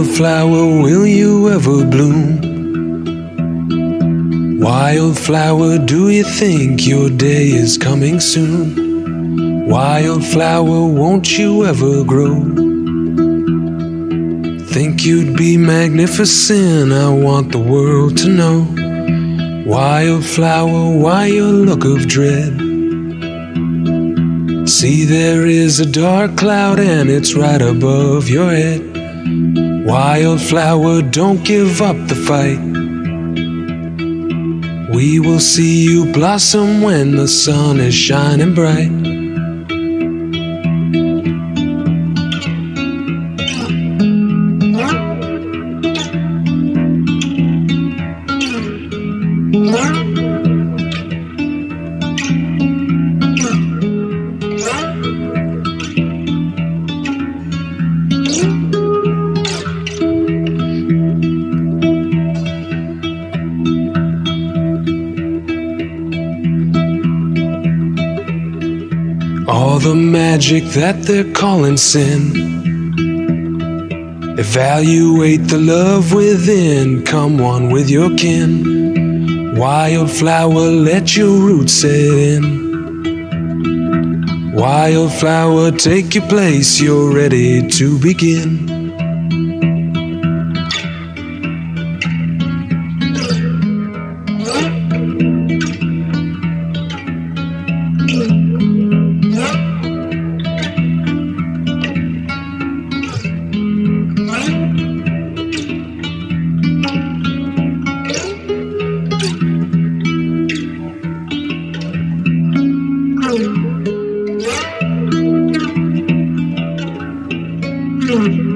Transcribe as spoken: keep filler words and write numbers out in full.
Wildflower, will you ever bloom? Wildflower, do you think your day is coming soon? Wildflower, won't you ever grow? Think you'd be magnificent, I want the world to know. Wildflower, why your look of dread? See, there is a dark cloud and it's right above your head. Wildflower, don't give up the fight. We will see you blossom when the sun is shining bright. All the magic that they're calling sin. Evaluate the love within. Come one with your kin. Wildflower, let your roots set in. Wildflower, take your place. You're ready to begin. Mm-hmm.